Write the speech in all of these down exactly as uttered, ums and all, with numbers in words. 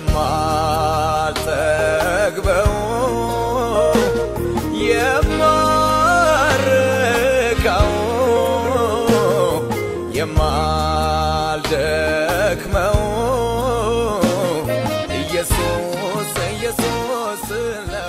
የማልጠግበው የማርካው የማልደክመው ኢየሱስ ኢየሱስ ነው።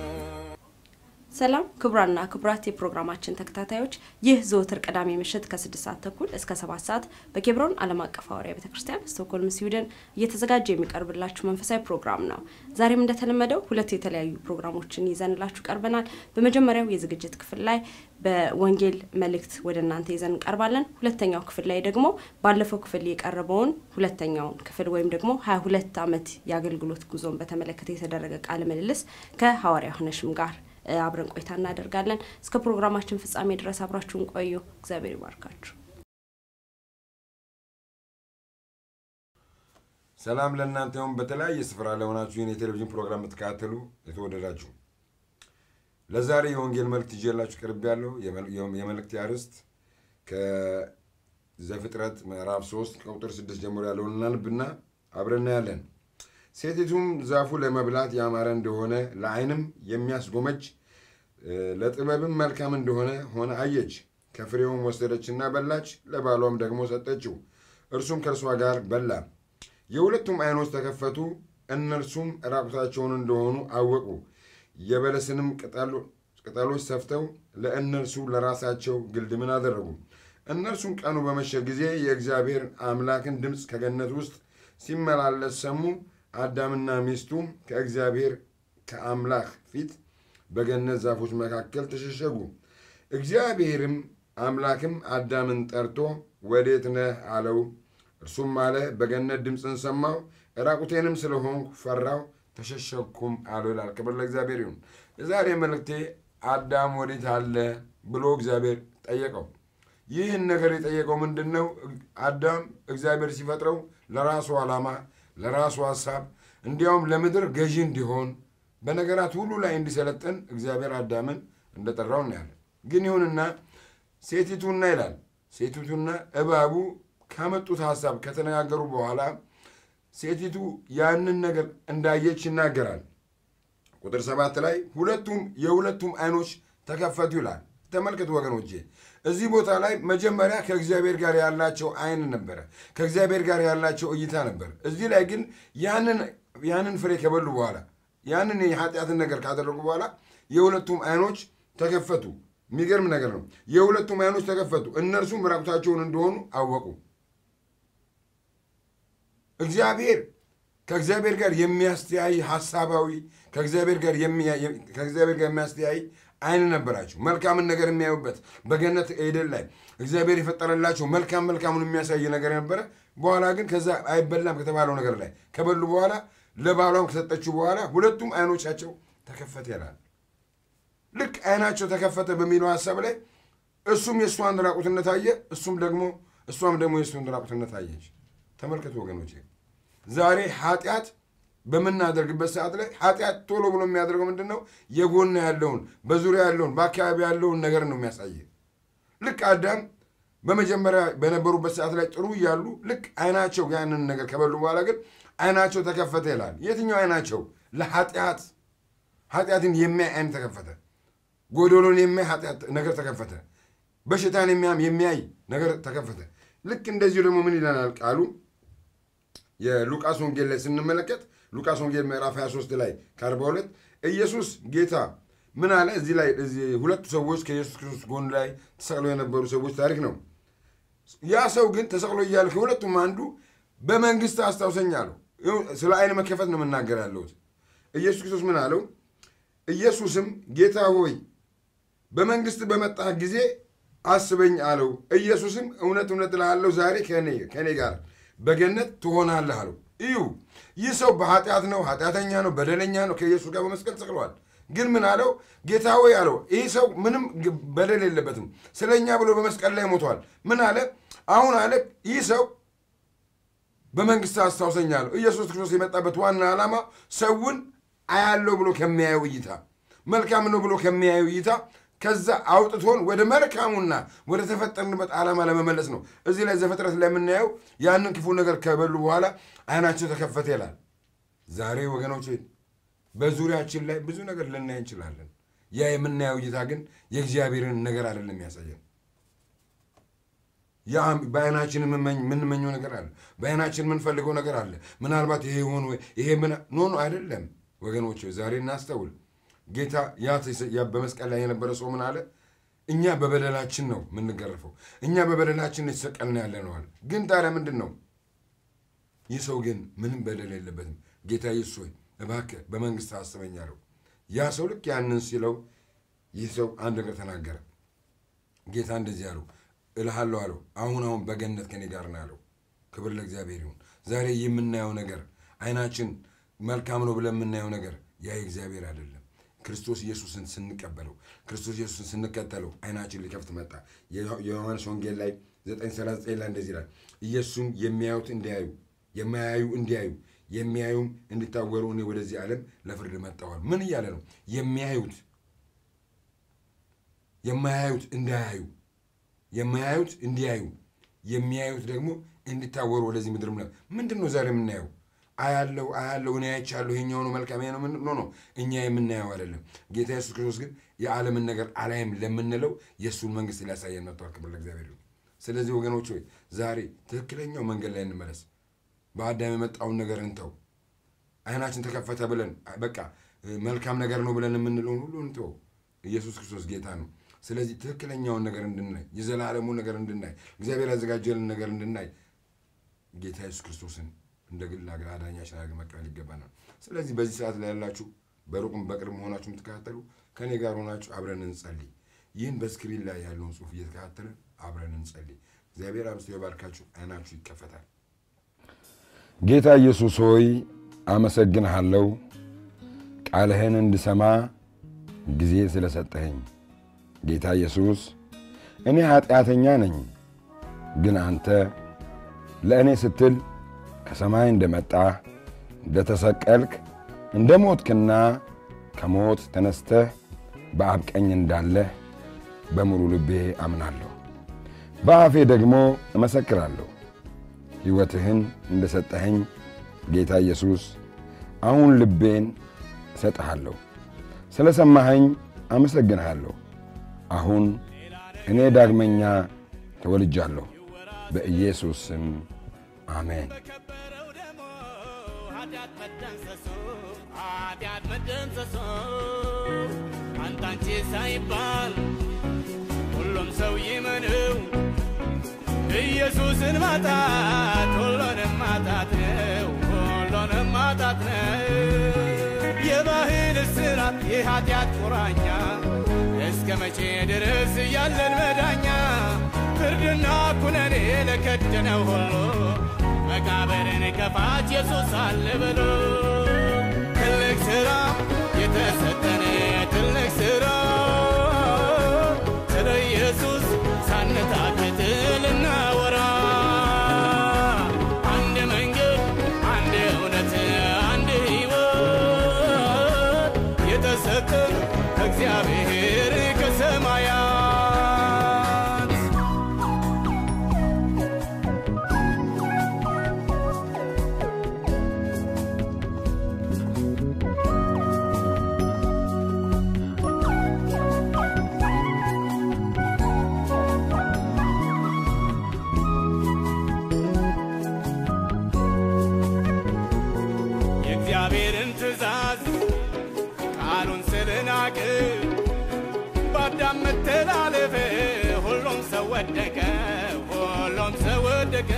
ሰላም ክብራና ክብራት የፕሮግራማችን ተከታታዮች ይህ ዘወትር ቀዳሚ ምሽት ከስድስት ሰዓት ተኩል እስከ ሰባት ሰዓት በኬብሮን ዓለም አቀፍ ሐዋርያዊ ቤተክርስቲያን ስቶክሆልም ስዊድን እየተዘጋጀ የሚቀርብላችሁ መንፈሳዊ ፕሮግራም ነው። ዛሬም እንደተለመደው ሁለት የተለያዩ ፕሮግራሞችን ይዘንላችሁ ቀርበናል። በመጀመሪያው የዝግጅት ክፍል ላይ በወንጌል መልእክት ወደናንተ ይዘን ቀርባለን። ሁለተኛው ክፍል ላይ ደግሞ ባለፈው ክፍል የቀረበውን ሁለተኛውን ክፍል ወይም ደግሞ ሃያ ሁለት ዓመት ያገልግሎት ጉዞን በተመለከተ የተደረገ ቃለ ምልልስ ከሐዋርያው ሆነሽም ጋር አብረን ቆይታ እናደርጋለን። እስከ ፕሮግራማችን ፍጻሜ ድረስ አብራችሁን ቆዩ። እግዚአብሔር ይባርካችሁ። ሰላም ለእናንተም በተለያየ ስፍራ ለሆናችሁ የኔ ቴሌቪዥን ፕሮግራም ተከታተሉ የተወደዳችሁ። ለዛሬ የወንጌል መልእክት ይዤላችሁ ቀርቤያለሁ። የመልእክት አርዕስት ከዘፍጥረት ምዕራፍ ሶስት ከቁጥር ስድስት ጀምሮ ያለውን እናንብና አብረን እናያለን። ሴቲቱም ዛፉ ለመብላት ያማረ እንደሆነ ለዓይንም የሚያስጎመጅ ለጥበብም መልካም እንደሆነ ሆነ አየች። ከፍሬውም ወሰደችና በላች፣ ለባሏም ደግሞ ሰጠችው፣ እርሱም ከእርሷ ጋር በላ። የሁለቱም ዓይኖች ተከፈቱ፣ እነርሱም ራቁታቸውን እንደሆኑ አወቁ። የበለስንም ቅጠሎች ሰፍተው ለእነርሱ ለራሳቸው ግልድምን አደረጉ። እነርሱም ቀኑ በመሸ ጊዜ የእግዚአብሔር አምላክን ድምፅ ከገነት ውስጥ ሲመላለስ ሰሙ። አዳምና ሚስቱ ከእግዚአብሔር ከአምላክ ፊት በገነት ዛፎች መካከል ተሸሸጉ። እግዚአብሔርም አምላክም አዳምን ጠርቶ ወዴት ነህ አለው። እርሱም አለ በገነት ድምፅን ሰማሁ፣ ራቁቴንም ስለሆንኩ ፈራሁ ተሸሸኩም አለው ይላል። ክብር ለእግዚአብሔር ይሁን። የዛሬ መልእክቴ አዳም ወዴት አለ ብሎ እግዚአብሔር ጠየቀው። ይህን ነገር የጠየቀው ምንድነው? አዳም እግዚአብሔር ሲፈጥረው ለራሱ ዓላማ ለራሱ ሐሳብ እንዲያውም ለምድር ገዢ እንዲሆን በነገራት ሁሉ ላይ እንዲሰለጥን እግዚአብሔር አዳምን እንደጠራው እናያለን። ግን ይሁንና ሴቲቱና ይላል ሴቲቱና እባቡ ካመጡት ሐሳብ ከተነጋገሩ በኋላ ሴቲቱ ያንን ነገር እንዳየች ይናገራል። ቁጥር ሰባት ላይ ሁለቱም የሁለቱም ዓይኖች ተከፈቱ ይላል። ተመልከቱ ወገኖቼ፣ እዚህ ቦታ ላይ መጀመሪያ ከእግዚአብሔር ጋር ያላቸው ዓይን ነበር፣ ከእግዚአብሔር ጋር ያላቸው እይታ ነበር። እዚህ ላይ ግን ያንን ያንን ፍሬ ከበሉ በኋላ ያንን የኃጢአትን ነገር ካደረጉ በኋላ የሁለቱም ዓይኖች ተከፈቱ። የሚገርም ነገር ነው። የሁለቱም ዓይኖች ተከፈቱ፣ እነርሱም ራቁታቸውን እንደሆኑ አወቁ። እግዚአብሔር ከእግዚአብሔር ጋር የሚያስተያይ ሐሳባዊ ከእግዚአብሔር ጋር ከእግዚአብሔር ጋር የሚያስተያይ ዓይን ነበራቸው። መልካምን ነገር የሚያዩበት በገነት ኤደን ላይ እግዚአብሔር የፈጠረላቸው መልካም መልካሙን የሚያሳይ ነገር ነበረ። በኋላ ግን ከዛ አይበላም ከተባለው ነገር ላይ ከበሉ በኋላ ለባሏም ከሰጠችው በኋላ ሁለቱም ዓይኖቻቸው ተከፈተ ይላል። ልክ ዓይናቸው ተከፈተ በሚለው ሐሳብ ላይ እሱም የእሷን ራቁትነት አየ፣ እሱም ደግሞ እሷም ደግሞ የእሱን ራቁትነት አየች። ተመልከቱ ወገኖቼ፣ ዛሬ ኃጢአት በመናደርግበት ሰዓት ላይ ኃጢአት ቶሎ ብሎ የሚያደርገው ምንድነው? የጎን ያለውን በዙሪያ ያለውን በአካባቢ ያለውን ነገር ነው የሚያሳይ። ልክ አዳም በመጀመሪያ በነበሩበት ሰዓት ላይ ጥሩ እያሉ ልክ ዓይናቸው ያንን ነገር ከበሉ በኋላ ግን ዓይናቸው ተከፈተ ይላል። የትኛው ዓይናቸው? ለኃጢአት ኃጢአትን የሚያይ ዓይን ተከፈተ። ጎዶሎን የሚያይ ኃጢአት ነገር ተከፈተ። በሽታን የሚያም የሚያይ ነገር ተከፈተ። ልክ እንደዚሁ ደግሞ ምን ይለናል ቃሉ? የሉቃስ ወንጌል ላይ ስንመለከት ሉቃስ ወንጌል ምዕራፍ ሃያ ሶስት ላይ ከአርባ ሁለት ኢየሱስ ጌታ ምን አለ? እዚህ ላይ እዚህ ሁለቱ ሰዎች ከኢየሱስ ክርስቶስ ጎን ላይ ተሰቅለው የነበሩ ሰዎች ታሪክ ነው። ያ ሰው ግን ተሰቅሎ እያለ ከሁለቱም አንዱ በመንግስት አስታውሰኝ አለው። ስለ ዓይን መከፈት ነው የምናገር ያለሁት። ኢየሱስ ክርስቶስ ምን አለው? ኢየሱስም ጌታ ሆይ በመንግስት በመጣህ ጊዜ አስበኝ አለው። ኢየሱስም እውነት እውነት እልሃለሁ ዛሬ ከኔ ከኔ ጋር በገነት ትሆናለህ አለው። እዩ፣ ይህ ሰው በኃጢአት ነው፣ ኃጢአተኛ ነው፣ በደለኛ ነው። ከኢየሱስ ጋር በመስቀል ተሰቅሏል። ግን ምን አለው? ጌታ ሆይ አለው። ይህ ሰው ምንም በደል የለበትም፣ ስለኛ ብሎ በመስቀል ላይ ሞቷል። ምን አለ? አሁን አለ ይህ ሰው በመንግስት አስታውሰኝ አለው። ኢየሱስ ክርስቶስ የመጣበት ዋና ዓላማ ሰውን አያለው ብሎ ከሚያየው እይታ መልካም ነው ብሎ ከሚያየው እይታ ከዛ አውጥቶን ወደ መልካሙና ወደ ተፈጠርንበት ዓላማ ለመመለስ ነው። እዚህ ላይ ዘፍጥረት ላይ የምናየው ያንን ክፉ ነገር ከበሉ በኋላ ዓይናቸው ተከፈተ ይላል። ዛሬ ወገኖች በዙሪያችን ላይ ብዙ ነገር ልናይ እንችላለን ያ የምናየው እይታ ግን የእግዚአብሔርን ነገር አይደለም የሚያሳየን ያ ባይናችን ምን መኘው ነገር አለ ባይናችን ምን ፈልገው ነገር አለ ምናልባት ይሄ ሆኖ ይሄ ምን ኖ ኖ አይደለም ወገኖች ዛሬ እናስተውል ጌታ ያ በመስቀል ላይ የነበረ ሰው ምን አለ እኛ በበደላችን ነው ምንገረፈው እኛ በበደላችን ተሰቀልን ያለነው አለ ግን ታዲያ ምንድነው ይህ ሰው ግን ምንም በደል የለበትም ጌታ ኢየሱስ ሆይ እባክህ በመንግስት አስበኝ አለው ያ ሰው ልክ ያንን ሲለው ይህ ሰው አንድ ነገር ተናገረ ጌታ እንደዚህ አለው እልሃለሁ አለው አሁን አሁን በገነት ከኔ ጋር ነው አለው ክብር ለእግዚአብሔር ይሁን ዛሬ የምናየው ነገር አይናችን መልካም ነው ብለን የምናየው ነገር ያ እግዚአብሔር አይደለም ክርስቶስ ኢየሱስን ስንቀበለው ክርስቶስ ኢየሱስን ስንከተለው አይናችን ሊከፍት መጣ የዮሐንስ ወንጌል ላይ ዘጠኝ ሰላሳ ዘጠኝ ላይ እንደዚህ ይላል ኢየሱስን የሚያዩት እንዲያዩ የማያዩ እንዲያዩ የሚያዩም እንዲታወሩ እኔ ወደዚህ ዓለም ለፍርድ መጣሁ ምን ይያለ ነው የሚያዩት የማያዩት እንዲያዩ የማያዩት እንዲያዩ የሚያዩት ደግሞ እንዲታወሩ ወደዚህ ምድር ምንድነው ዛሬ የምናየው አያለው አያለው እኔ አይቻለሁ ይሄኛው ነው መልካም ነው ምን ነው እኛ የምናየው አይደለም ጌታ ኢየሱስ ክርስቶስ ግን የዓለምን ነገር አላይም ለምንለው የሱን መንግስት ሊያሳየን መጥቷል ክብር ለእግዚአብሔር ይሁን ስለዚህ ወገኖች ሆይ ዛሬ ትክክለኛው መንገድ ላይ እንመለስ በአዳም የመጣውን ነገር እንተው አይናችን ተከፈተ ብለን በቃ መልካም ነገር ነው ብለን የምንለው ሁሉ እንተው ኢየሱስ ክርስቶስ ጌታ ነው ስለዚህ ትክክለኛውን ነገር እንድናይ የዘላለሙን ነገር እንድናይ እግዚአብሔር ያዘጋጀልን ነገር እንድናይ ጌታ ኢየሱስ ክርስቶስን እንደግል አዳኛችን አድርገን መቀበል ይገባናል ስለዚህ በዚህ ሰዓት ላይ ያላችሁ በሩቅም በቅርብ ሆናችሁ የምትከታተሉ ከኔ ጋር ሆናችሁ አብረን እንጸልይ ይህን በስክሪን ላይ ያለውን ጽሑፍ እየተከታተልን አብረን እንጸልይ እግዚአብሔር አብዝቶ ይባርካችሁ አይናችሁ ይከፈታል ጌታ ኢየሱስ ሆይ አመሰግንሃለሁ ቃልህን እንድሰማ ጊዜ ስለሰጠኸኝ ጌታ ኢየሱስ እኔ ኃጢአተኛ ነኝ ግን አንተ ለእኔ ስትል ከሰማይ እንደመጣ እንደተሰቀልክ እንደሞትክና ከሞት ተነስተህ በአብ ቀኝ እንዳለህ በሙሉ ልቤ አምናለሁ በአፌ ደግሞ እመሰክራለሁ ሕይወትህን እንደሰጠኸኝ ጌታ ኢየሱስ አሁን ልቤን እሰጥሃለሁ ስለሰማኸኝ አመሰግንሃለሁ አሁን እኔ ዳግመኛ ተወልጃለሁ በኢየሱስ ስም አሜን አንታንቺ ሳይባል ሁሉም ሰው ይመነው ኢየሱስን ማጣት ሁሉንም ማጣት ነው ሁሉንም ማጣት ነው የባህል እስራት የኃጢአት ቁራኛ እስከ መቼ ድረስ ያለን መዳኛ ፍርድና ኩነኔ ለከደነው ሁሉ መቃብርን ከፋች ኢየሱስ አለ ብሎ ትልቅ ሥራ የተሰጠን ትልቅ ሥራ ስለ ኢየሱስ ሳንታክት ልናወራ አንድ መንገድ አንድ እውነት አንድ ሕይወት የተሰጠን ከእግዚአብሔር ከሰማያት የእግዚአብሔርን ትእዛዝ ቃሉን ስለናቀ ባዳም መተላለፍ ሁሉም ሰው ወደቀ ሁሉም ሰው ወደቀ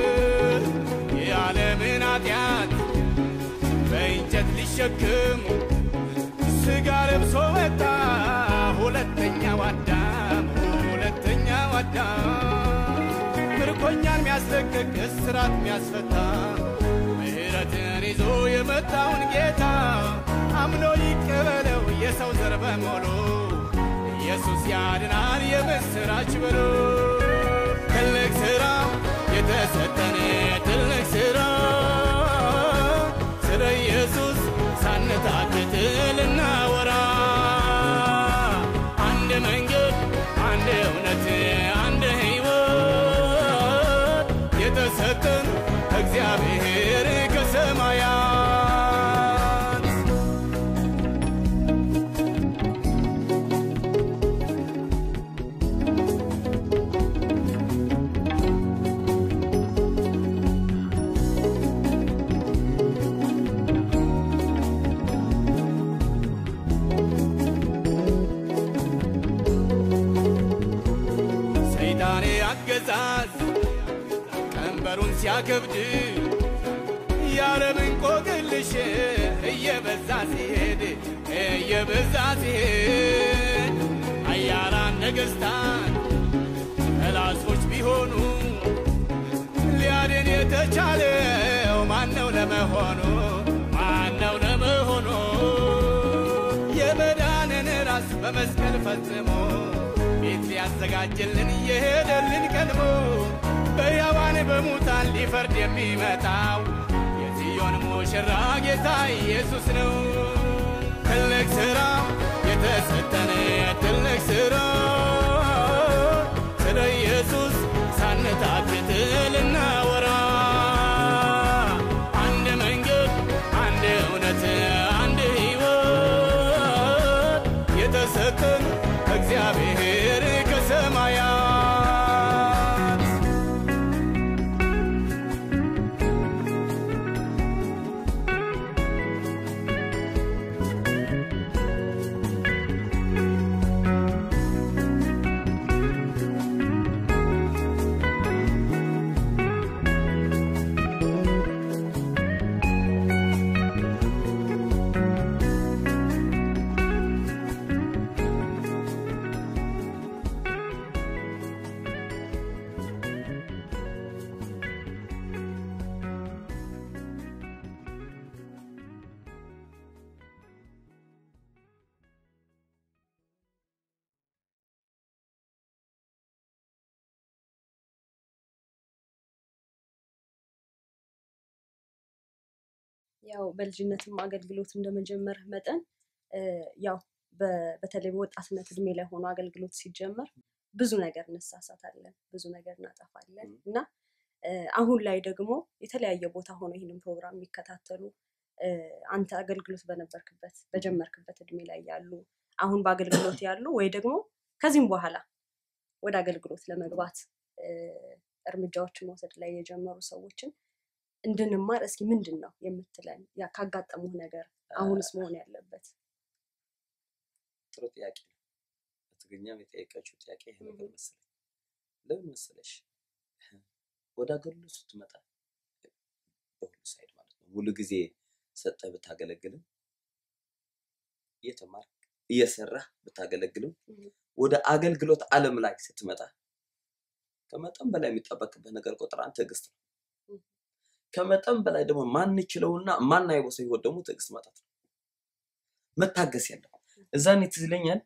የዓለምን ኃጢአት በእንጨት ሊሸክም ሥጋ ለብሶ መጣ ሁለተኛው አዳም ሁለተኛው አዳም ምርኮኛን የሚያስለቅቅ እስራት የሚያስፈታ ምሕረትን ይዞ የመጣውን ጌታ አምኖ ይቀበለው የሰው ዘር በሙሉ ኢየሱስ ያድናል የምስራች ብሎ ትልቅ ሥራ የተሰጠን ትልቅ ሥራ ስለ ኢየሱስ ሳንታክት ልናወራ አንድ መንገድ አንድ እውነት አንድ ሕይወት የተሰጠን እግዚአብሔር ከሰማያት ሲያከብድ ያረብን ቆቅልሽ እየበዛ ሲሄድ እየበዛ ሲሄድ አያላን ነገስታት ፈላስፎች ቢሆኑ ሊያድን የተቻለው ማነው ለመሆኑ ማነው ለመሆኑ የመዳንን ራስ በመስቀል ፈጽሞ ቤት ሊያዘጋጅልን የሄደልን ቀድሞ በሕያዋን በሙታን ሊፈርድ የሚመጣው የጽዮን ሙሽራ ጌታ ኢየሱስ ነው። ትልቅ ሥራ የተሰጠን ትልቅ ሥራ ስለ ኢየሱስ ሳንታክት ልናወራ አንድ መንገድ አንድ እውነት አንድ ሕይወት የተሰጠን እግዚአብሔር ከሰማያት ያው በልጅነትም አገልግሎት እንደመጀመር መጠን ያው በተለይ በወጣትነት እድሜ ላይ ሆኖ አገልግሎት ሲጀመር ብዙ ነገር እንሳሳታለን ብዙ ነገር እናጠፋለን እና አሁን ላይ ደግሞ የተለያየ ቦታ ሆኖ ይሄንን ፕሮግራም የሚከታተሉ አንተ አገልግሎት በነበርክበት በጀመርክበት እድሜ ላይ ያሉ አሁን በአገልግሎት ያሉ ወይ ደግሞ ከዚህም በኋላ ወደ አገልግሎት ለመግባት እርምጃዎችን መውሰድ ላይ የጀመሩ ሰዎችን እንድንማር እስኪ ምንድነው የምትለን ያ ካጋጠሙህ ነገር አሁንስ መሆን ያለበት? ጥሩ ጥያቄ ነው። በትግኛም የጠየቀችው ጥያቄ ይሄ ነገር መሰለኝ። ለምን መሰለሽ ወደ አገልግሎት ስትመጣ በሁሉ ሳይድ ማለት ነው ሙሉ ጊዜ ሰጠህ ብታገለግልም እየተማርክ እየሰራህ ብታገለግልም ወደ አገልግሎት ዓለም ላይ ስትመጣ ከመጠን በላይ የሚጠበቅበት ነገር ቁጥር አንድ ትዕግስት ነው። ከመጠን በላይ ደግሞ ማን ይችላውና ማን አይወሰው ይወድ ደግሞ ትዕግስት ማለት ነው። መታገስ ያለው እዛን ትዝለኛል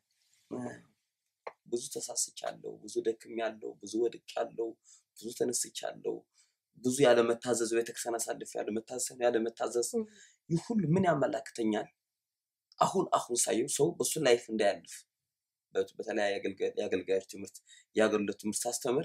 ብዙ ተሳስቻለሁ ብዙ ደክሜያለሁ ብዙ ወድቄያለሁ ብዙ ተነስቻለሁ ብዙ ያለ መታዘዝ ቤተክርስቲያን አሳልፌያለሁ መታዘዝ ያለ መታዘዝ ይሁን ምን ያመላክተኛል አሁን አሁን ሳይው ሰው በሱ ላይፍ እንዳያልፍ በተለይ ያገልጋዮች ትምህርት ያገልግሎት ትምህርት አስተምር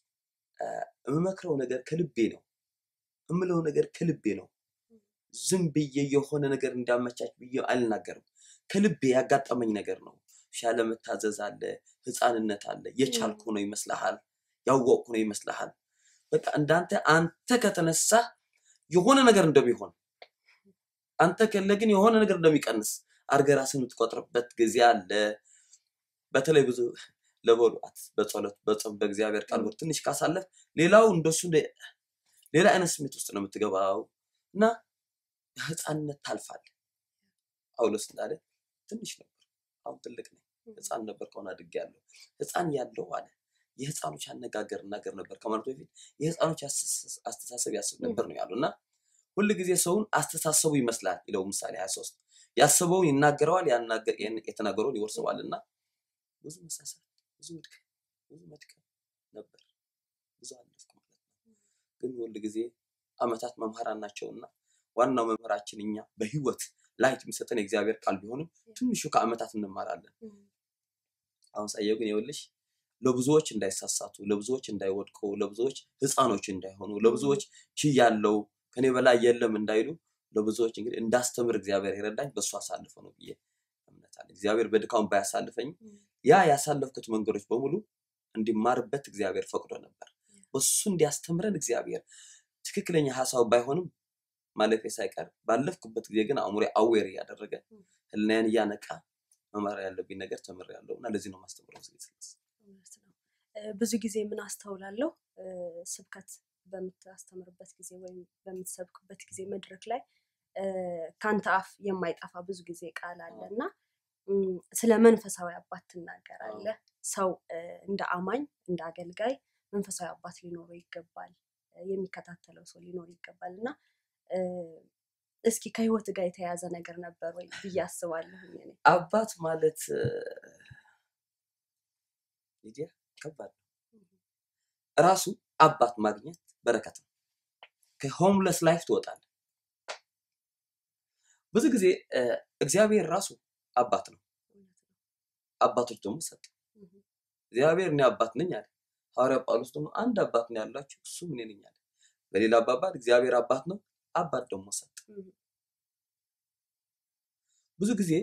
እመክረው ነገር ከልቤ ነው እምለው ነገር ከልቤ ነው ዝም ብዬ የሆነ ነገር እንዳመቻች ብዬ አልናገርም ከልቤ ያጋጠመኝ ነገር ነው ሻለ መታዘዝ አለ ህፃንነት አለ የቻልኩ ነው ይመስልሃል ያወቅኩ ነው ይመስልሃል በቃ እንዳንተ አንተ ከተነሳ የሆነ ነገር እንደሚሆን አንተ ከለግን የሆነ ነገር እንደሚቀንስ አርገራስን የምትቆጥርበት ጊዜ አለ በተለይ ብዙ ለቦሉት በጸሎት በጾም በእግዚአብሔር ቃል ወር ትንሽ ካሳለፍ ሌላው እንደሱ ሌላ አይነት ስሜት ውስጥ ነው የምትገባው እና ህፃንነት ታልፋል ጳውሎስ እንዳለ ትንሽ ነበር አሁን ትልቅ ነኝ ህፃን ነበር ከሆነ አድርጌያለሁ ህፃን ያለው አለ የህፃኖች አነጋገር ነገር ነበር ከማለት በፊት የህፃኖች አስተሳሰብ ያስብ ነበር ነው ያሉና ሁሉ ጊዜ ሰውን አስተሳሰቡ ይመስላል ይለው ምሳሌ ሃያ ሶስት ያስበው ይናገራል ያናገር የተናገረው ይወርሰዋልና ብዙ መሳሳት ብዙ ምድክ ብዙ መድከ ነበር ብዙ አለፍኩ ማለት ነው ግን ሁሉ ጊዜ አመታት መምህራን ናቸውና ዋናው መምህራችን እኛ በህይወት ላይት የሚሰጠን እግዚአብሔር ቃል ቢሆንም ትንሹ ከአመታት እንማራለን አሁን ሳይየው ግን ይወልሽ ለብዙዎች እንዳይሳሳቱ ለብዙዎች እንዳይወድቁ ለብዙዎች ህፃኖች እንዳይሆኑ ለብዙዎች ቺ ያለው ከኔ በላይ የለም እንዳይሉ ለብዙዎች እንግዲህ እንዳስተምር እግዚአብሔር ይረዳኝ በሱ አሳልፎ ነው ብዬ እምነታል እግዚአብሔር በድካም ባያሳልፈኝ ያ ያሳለፍኩት መንገዶች በሙሉ እንዲማርበት እግዚአብሔር ፈቅዶ ነበር በሱ እንዲያስተምረን እግዚአብሔር ትክክለኛ ሐሳብ ባይሆንም ማለፍ ሳይቀር ባለፍኩበት ጊዜ ግን አሙሬ አዌር ያደረገ ህልናን ያነቃ መማር ያለብኝ ነገር ተመረያለውና ለዚህ ነው ማስተምረው ስለዚህ ብዙ ጊዜ ምን አስተውላለሁ ስብከት በምታስተምርበት ጊዜ ወይም በምትሰብክበት ጊዜ መድረክ ላይ ካንተ አፍ የማይጠፋ ብዙ ጊዜ ቃል አለና ስለ መንፈሳዊ አባት ትናገራለህ። ሰው እንደ አማኝ እንደ አገልጋይ መንፈሳዊ አባት ሊኖረው ይገባል፣ የሚከታተለው ሰው ሊኖር ይገባልና እስኪ ከህይወት ጋር የተያያዘ ነገር ነበር ወይ ብዬ አስባለሁ። እኔ አባት ማለት ልጅ ከባድ ራሱ አባት ማግኘት በረከት ነው። ከሆምለስ ላይፍ ትወጣለህ። ብዙ ጊዜ እግዚአብሔር ራሱ አባት ነው። አባቶች ደግሞ ሰጠ። እግዚአብሔር እኔ አባት ነኝ አለ። ሐዋርያ ጳውሎስ ደግሞ አንድ አባት ነው ያላችሁ እሱም እኔ ነኝ አለ። በሌላ አባባል እግዚአብሔር አባት ነው፣ አባት ደግሞ ሰጠ። ብዙ ጊዜ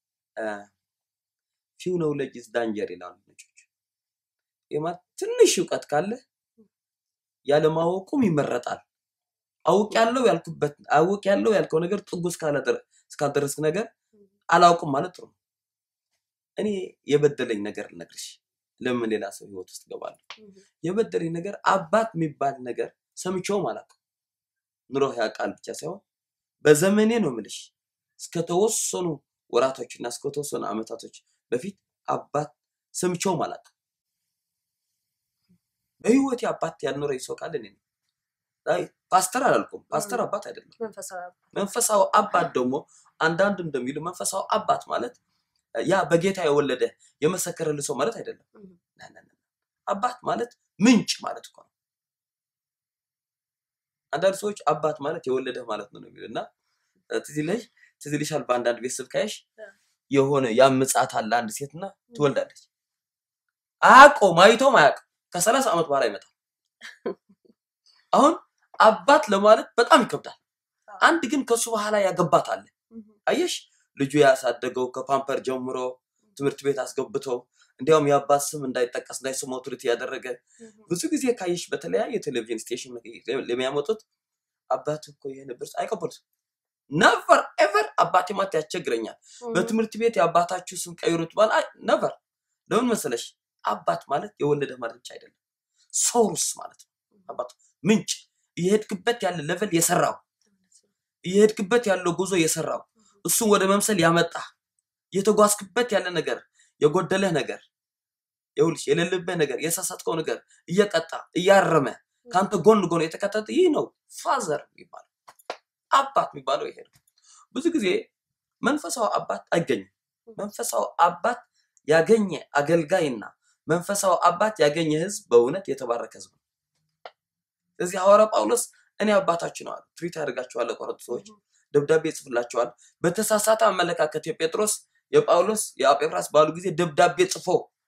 few knowledge is danger ይላሉ ልጆች። የማለት ትንሽ ዕውቀት ካለ ያለ ማወቁም ይመረጣል። አውቅ ያለው ያልኩበት አውቅ ያለው ያልከው ነገር ጥጉስ ካለ እስካደረስክ ነገር አላውቅም ማለት ነው። እኔ የበደለኝ ነገር ልነግርሽ ለምን ሌላ ሰው ህይወት ውስጥ ገባለሁ? የበደለኝ ነገር አባት የሚባል ነገር ሰምቼው ማለት ኑሮ ያቃል ብቻ ሳይሆን በዘመኔ ነው ምልሽ እስከ ተወሰኑ ወራቶችና እስከ ተወሰኑ አመታቶች በፊት አባት ሰምቼው ማለት በህይወት አባት ያልኖረኝ ሰው ካለ እኔ አይ ፓስተር አላልኩም። ፓስተር አባት አይደለም። መንፈሳዊ አባት መንፈሳዊ አባት ደግሞ አንዳንድ እንደሚሉ መንፈሳዊ አባት ማለት ያ በጌታ የወለደ የመሰከረልህ ሰው ማለት አይደለም። አባት ማለት ምንጭ ማለት እኮ ነው። አንዳንድ ሰዎች አባት ማለት የወለደ ማለት ነው የሚሉና ትዝልሽ ትዝልሻል በአንዳንድ ቤተሰብ ካይሽ የሆነ ያምጻት አለ አንድ ሴትና ትወልዳለች። አቆ ማይቶ ማያቅ ከ30 አመት በኋላ ይመጣል። አሁን አባት ለማለት በጣም ይከብዳል። አንድ ግን ከሱ በኋላ ያገባት አለ። አየሽ ልጁ ያሳደገው ከፓምፐር ጀምሮ ትምህርት ቤት አስገብቶ እንዲያውም ያባት ስም እንዳይጠቀስ እንዳይሰሙ አውቶሪቲ ያደረገ ብዙ ጊዜ ካይሽ በተለያየ ቴሌቪዥን ስቴሽን ለሚያመጡት አባት እኮ ይሄን ብርስ አይቀበሉት። never ever አባቴ ማለት ያስቸግረኛል። በትምህርት ቤት ያባታችሁ ስም ቀይሩት ባል never። ለምን መሰለሽ አባት ማለት የወለደ ማለት ብቻ አይደለም፣ ሶርስ ማለት ነው። አባት ምንጭ ይሄድክበት ያለ ሌቨል የሰራው ይሄድክበት ያለው ጉዞ የሰራው እሱ ወደ መምሰል ያመጣ የተጓዝክበት ያለ ነገር የጎደለህ ነገር ይውልሽ የሌለበት ነገር የሳሳትከው ነገር እየቀጣ እያረመ ካንተ ጎን ጎን የተከተተ ይህ ነው ፋዘር ይባላል። አባት የሚባለው ይሄ ነው። ብዙ ጊዜ መንፈሳዊ አባት አይገኝም። መንፈሳዊ አባት ያገኘ አገልጋይና መንፈሳዊ አባት ያገኘ ህዝብ በእውነት የተባረከ ህዝብ ነው። ስለዚህ ሐዋርያ ጳውሎስ እኔ አባታችሁ ነው አለ። ትሪት ያደርጋቸዋል ለቆሮንቶሶች ደብዳቤ ጽፍላቸዋል። በተሳሳተ አመለካከት የጴጥሮስ የጳውሎስ የአጴፍራስ ባሉ ጊዜ ደብዳቤ ጽፎ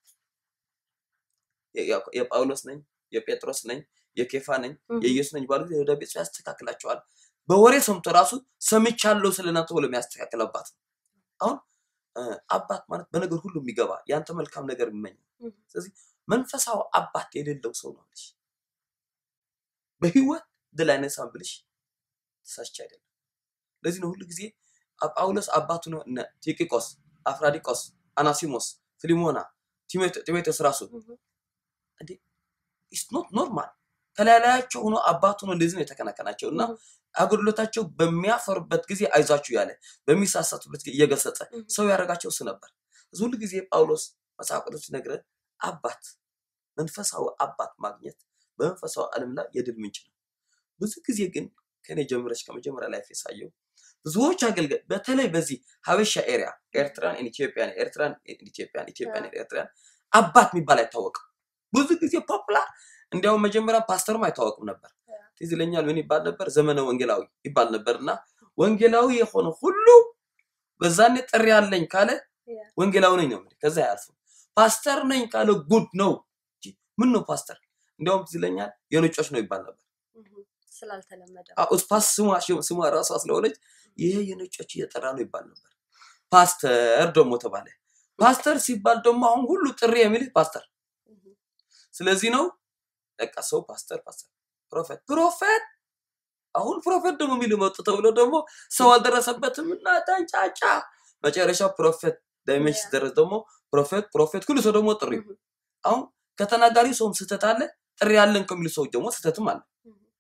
የጳውሎስ ነኝ የጴጥሮስ ነኝ የኬፋ ነኝ የኢየሱስ ነኝ ባሉ ጊዜ ደብዳቤ ጽፎ ያስተካክላቸዋል። በወሬ ሰምቶ ራሱ ሰምቻለሁ ስለናንተ ብሎ የሚያስተካክለባት። አሁን አባት ማለት በነገር ሁሉ የሚገባ ያንተ መልካም ነገር የሚመኝ። ስለዚህ መንፈሳዊ አባት የሌለው ሰው ነው ልጅ በህይወት ድላይነስ አምብልሽ ተሳስቻ አይደለም። ለዚህ ነው ሁሉ ጊዜ ጳውሎስ አባቱ ነው እነ ቲኪቆስ አፍራዲቆስ አናሲሞስ ፊሊሞና ቲሞቴዎስ ራሱ እንዴ ኢትስ ኖት ኖርማል ከላላያቸው ሆኖ አባቱ ነው እንደዚህ ነው የተከናከናቸውና አገልግሎታቸው በሚያፈርበት ጊዜ አይዛችሁ ያለ በሚሳሳቱበት ጊዜ እየገሰጸ ሰው ያረጋቸው እሱ ነበር። ሁሉ ጊዜ ጳውሎስ መጽሐፍ ቅዱስ ነግረ አባት መንፈሳዊ አባት ማግኘት በመንፈሳዊ ዓለም ላይ የድል ምንጭ ነው። ብዙ ጊዜ ግን ከኔ ጀምረሽ ከመጀመሪያ ላይ ፈሳየው ብዙዎች አገልጋይ በተለይ በዚህ ሀበሻ ኤሪያ ኤርትራን ኢትዮጵያን ኤርትራን ኢትዮጵያን ኢትዮጵያን ኤርትራን አባት የሚባል አይታወቅም። ብዙ ጊዜ ፖፑላር እንዲያው መጀመሪያ ፓስተርም አይታወቅም ነበር። ትዝለኛል ምን ይባል ነበር ዘመነ ወንጌላዊ ይባል ነበርና ወንጌላዊ የሆነ ሁሉ በዛኔ ጥሪ ያለኝ ካለ ወንጌላዊ ነኝ ነው። ከዛ ያልፉ ፓስተር ነኝ ካለ ጉድ ነው። ምን ነው ፓስተር እንዲያውም ትዝለኛል የነጮች ነው ይባል ነበር ስላልተለመደ አውስ ፓስ ስሙ ስሙ ራሱ አስለወለች ይሄ የነጮች እየጠራ ነው ይባል ነበር። ፓስተር ደግሞ ተባለ። ፓስተር ሲባል ደግሞ አሁን ሁሉ ጥሪ የሚል ፓስተር። ስለዚህ ነው በቃ ሰው ፓስተር ፓስተር ፕሮፌት ፕሮፌት አሁን ፕሮፌት ደግሞ የሚል መጥቶ ተብሎ ደግሞ ሰው አልደረሰበትም እና ታንጫጫ መጨረሻ ፕሮፌት ዳይሜንሽን ደረሰ ደግሞ ፕሮፌት ፕሮፌት ሁሉ ሰው ደግሞ ጥሪ አሁን ከተናጋሪ ሰውም ስተት አለ ጥሪ ያለን ከሚል ሰው ደግሞ ስተትም አለ።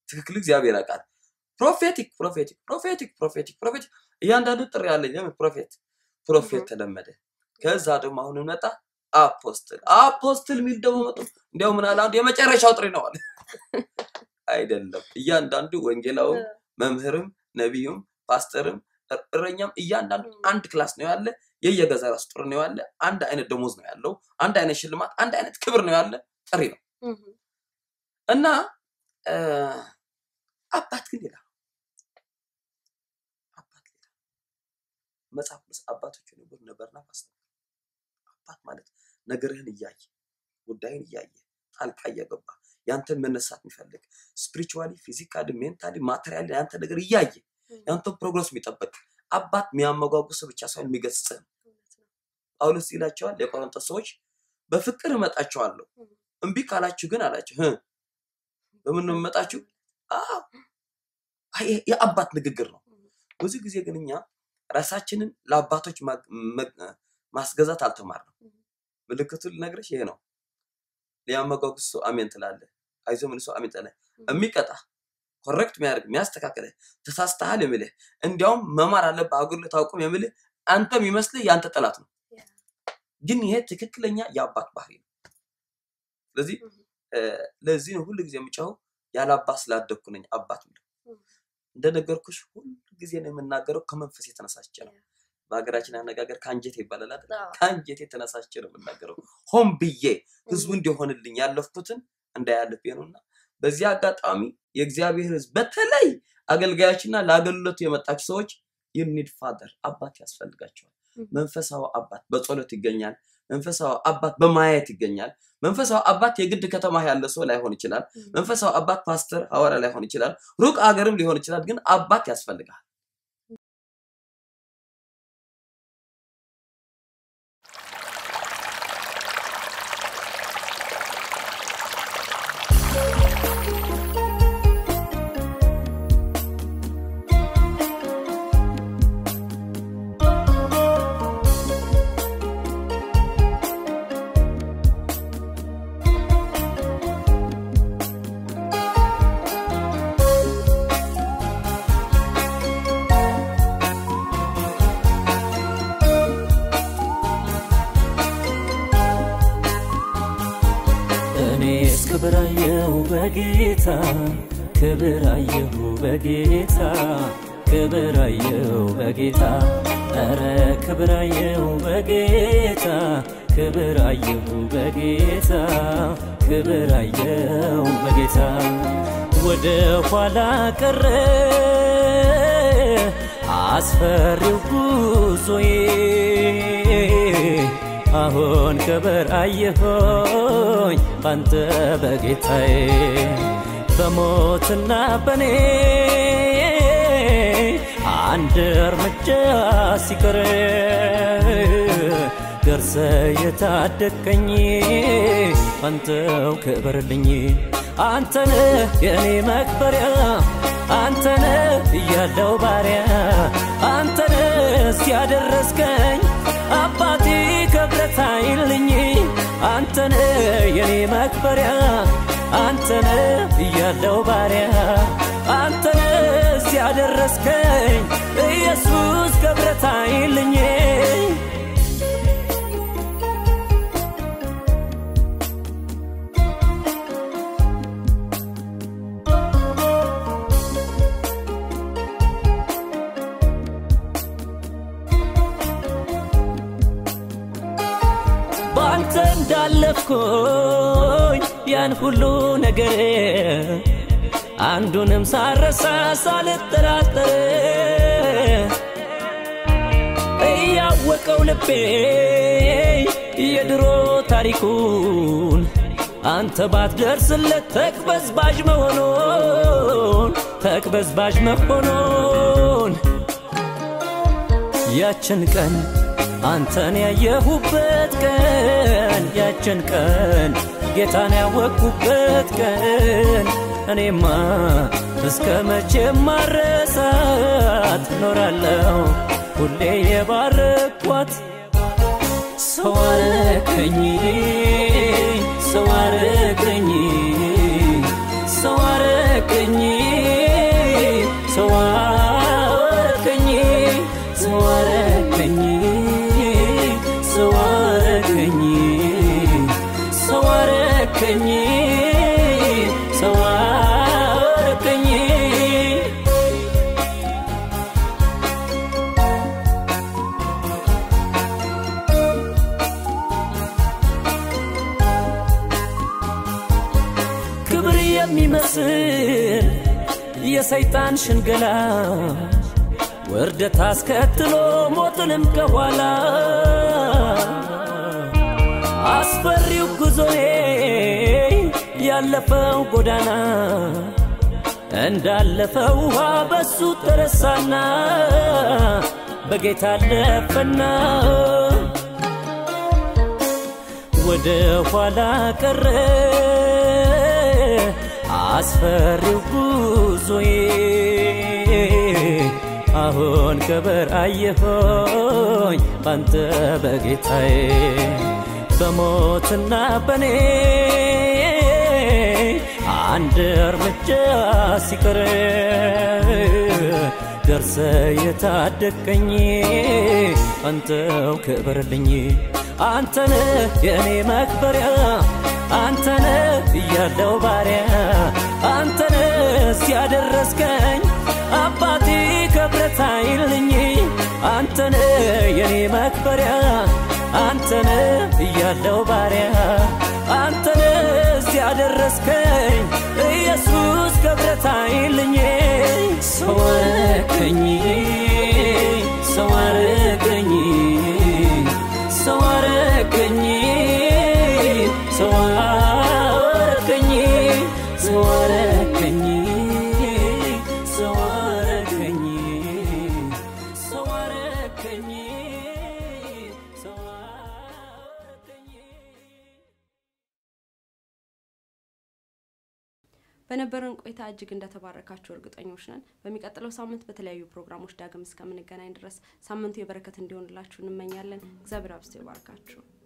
ትክክል እግዚአብሔር ያውቃል ፕሮፌቲክ ፕሮፌቲክ ፕሮፌቲክ ፕሮፌቲክ ፕሮፌቲክ ያንዳንዱ ጥሪ ያለኝ ለምን ፕሮፌት ፕሮፌት ተለመደ ከዛ ደግሞ አሁን መጣ አፖስትል አፖስትል ሚል ደግሞ መጣ እንዴው ምን አለ አንድ የመጨረሻው ጥሪ ነው አለ አይደለም ያንዳንዱ ወንጌላው መምህርም ነብዩም ፓስተርም እረኛም ያንዳንዱ አንድ ክላስ ነው ያለ የየገዛ ራስ ጥሪ ነው ያለ አንድ አይነት ደሞዝ ነው ያለው አንድ አይነት ሽልማት አንድ አይነት ክብር ነው ያለ ጥሪ ነው እና አባት ግን ይላል አባት ይላል መጽሐፍ ቅዱስ አባቶች ነበር ነበርና ፓስተር አባት ማለት ነገርህን ይያይ ጉዳይን ይያይ ታልቃ ያገባ ያንተ መነሳት የሚፈልግ ስፒሪቹዋሊ ፊዚካሊ ሜንታሊ ማቴሪያሊ ያንተ ነገር ይያይ ያንተ ፕሮግረስ የሚጠበቅ አባት የሚያመጓጉስ ብቻ ሳይሆን የሚገስጽ ጳውሎስ ይላቸዋል ለቆሮንቶስ ሰዎች በፍቅር መጣቸዋለሁ እንቢ ካላችሁ ግን አላችሁ ህ በምን ነው መጣችሁ አዎ አይ የአባት ንግግር ነው ብዙ ጊዜ ግን እኛ ራሳችንን ለአባቶች ማስገዛት አልተማርንም ምልክቱ ልነግርሽ ይሄ ነው ሊያመጓጉስ አሜን ትላለ አይዞ ምን ሰው አሜን ትላለ የሚቀጣ ኮሬክት የሚያርግ የሚያስተካክለ ተሳስተሃል የሚልህ እንዲያውም መማር አለበት አጉል ታውቁም የሚልህ አንተም ይመስልህ ያንተ ጠላት ነው ግን ይሄ ትክክለኛ ያባት ባህሪ ነው ስለዚህ ለዚህ ነው ሁሉ ጊዜ የምጫው ያላባት ስላደኩ ነኝ አባት ነው እንደነገርኩሽ ሁሉ ጊዜ ነው የምናገረው ከመንፈስ የተነሳች ነው በአገራችን አነጋገር ካንጀቴ ይባላል አይደል ካንጀቴ የተነሳች ነው የምናገረው ሆም ብዬ ህዝቡ እንዲሆንልኝ ያለፍኩትን እንዳያልፍ ነውና በዚህ አጋጣሚ የእግዚአብሔር ህዝብ በተለይ አገልጋዮችና ለአገልግሎት የመጣች ሰዎች you need father አባት ያስፈልጋቸዋል መንፈሳዊ አባት በጸሎት ይገኛል መንፈሳዊ አባት በማየት ይገኛል መንፈሳዊ አባት የግድ ከተማ ያለ ሰው ላይሆን ይችላል መንፈሳዊ አባት ፓስተር ሐዋርያ ላይሆን ይችላል ሩቅ አገርም ሊሆን ይችላል ግን አባት ያስፈልጋል ክብራየው በጌታ ክብራየው በጌታ ክብራየው በጌታ አረ ክብራየው በጌታ ክብራየው በጌታ ክብራየው በጌታ ወደ ኋላ ቀረ አስፈሪው ጉዞዬ አሁን ክብራየሆኝ ባንተ በጌታዬ በሞትና በኔ አንድ እርምጃ ሲቀር ደርሰ የታደቀኝ አንተው ክብርልኝ አንተነ የኔ መክበሪያ አንተነ ያለው ባሪያ አንተነ ሲያደረስከኝ አባቴ ክብረታይልኝ አንተነ የኔ መክበሪያ አንተነ ያለው ባሪያ አንተነ ሲያደረስከኝ ኢየሱስ ክብረታይልኝ ባንተ እንዳለፍኩኝ ያን ሁሉ ነገር አንዱንም ሳረሳ ሳልጠራጠር እያወቀው ልቤ የድሮ ታሪኩን አንተ ባትደርስለት ተቅበዝባዥ መሆኑን ተቅበዝባዥ መሆኑን ያችን ቀን አንተን ያየሁበት ቀን ያችን ቀን ጌታን ያወቅኩበት ቀን እኔማ እስከ መቼ ማረሳት ኖራለሁ ሁሌ የባረኳት ሰው አረከኝ ሰው አረከኝ ሰው አረከኝ አረከኝ ሰው አረከኝ ሰው አረከኝ ሰው አረከኝ ሰው አረከኝ ሰው አረከኝ ክብር የሚመስል የሰይጣን ሽንገላ ወርደት አስከትሎ ሞትንም ከኋላ አስፈሪው ጉዞዬ ያለፈው ጎዳና እንዳለፈው ውሃ በሱ ተረሳና በጌታ አለፈና ወደ ኋላ ቀረ አስፈሪው ጉዞዬ አሁን ከበር አየሆኝ ባንተ በጌታዬ በሞትና በኔ አንድ እርምጃ ሲቀር ደርሰ የታደቀኝ አንተው ክበርልኝ አንተነ የኔ መክበሪያ አንተነ ያለው ባሪያ አንተነ ሲያደረስከኝ አባቴ ክብረት አይልኝ አንተነ የኔ መክበሪያ አንተነ ያለው ባሪያ አንተነ ሲያደረስከኝ ኢየሱስ ክብረት አይልኝ ሰው አረከኝ ሰው አረከኝ ሰው አረከኝ ሰው አረከኝ ሰው አረከኝ ሰው አረከኝ ሰው አረከኝ ሰው አረከኝ በነበረን ቆይታ እጅግ እንደተባረካችሁ እርግጠኞች ነን። በሚቀጥለው ሳምንት በተለያዩ ፕሮግራሞች ዳግም እስከምንገናኝ ድረስ ሳምንቱ የበረከት እንዲሆንላችሁ እንመኛለን። እግዚአብሔር አብዝቶ ይባርካችሁ።